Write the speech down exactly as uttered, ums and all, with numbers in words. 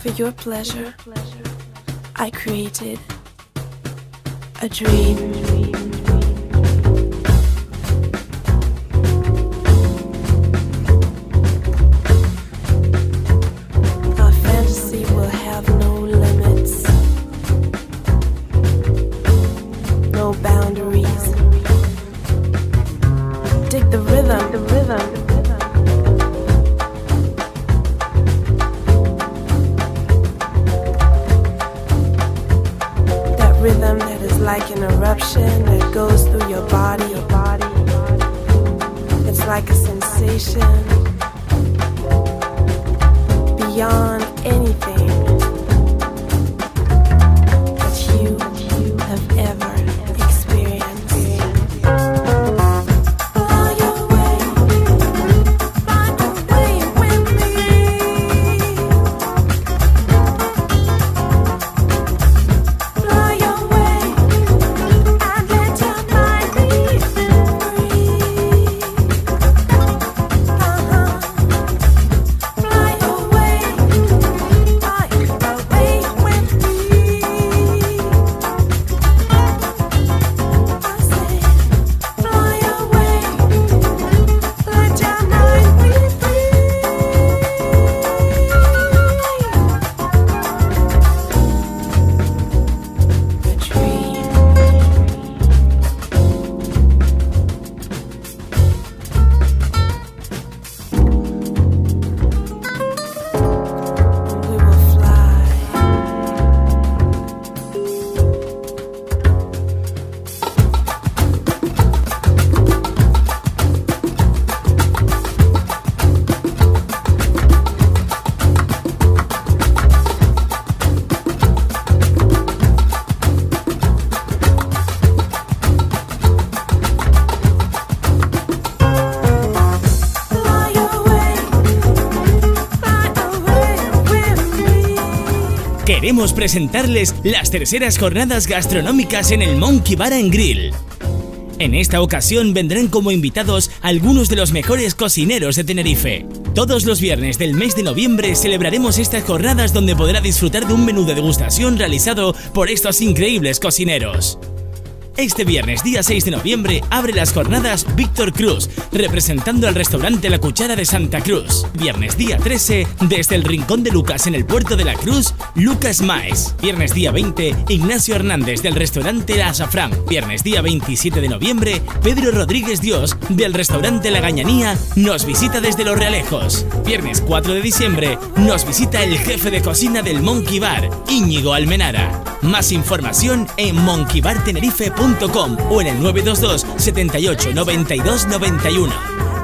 For your pleasure, I created a dream. Our fantasy will have no limits, no boundaries. Dig the rhythm, the rhythm. Rhythm that is like an eruption that goes through your body. It's like a sensation beyond anything that you have ever experienced. Queremos presentarles las terceras jornadas gastronómicas en el Monkey Bar and Grill. En esta ocasión vendrán como invitados algunos de los mejores cocineros de Tenerife. Todos los viernes del mes de noviembre celebraremos estas jornadas donde podrá disfrutar de un menú de degustación realizado por estos increíbles cocineros. Este viernes, día seis de noviembre, abre las jornadas Víctor Cruz, representando al restaurante La Cuchara de Santa Cruz. Viernes día trece, desde el Rincón de Lucas en el Puerto de la Cruz, Lucas Maes. Viernes día veinte, Ignacio Hernández del restaurante La Azafrán. Viernes día veintisiete de noviembre, Pedro Rodríguez Dios del restaurante La Gañanía nos visita desde Los Realejos. Viernes cuatro de diciembre, nos visita el jefe de cocina del Monkey Bar, Íñigo Almenara. Más información en monkey bar tenerife punto com o en el nueve dos dos, setenta y ocho, noventa y dos, noventa y uno.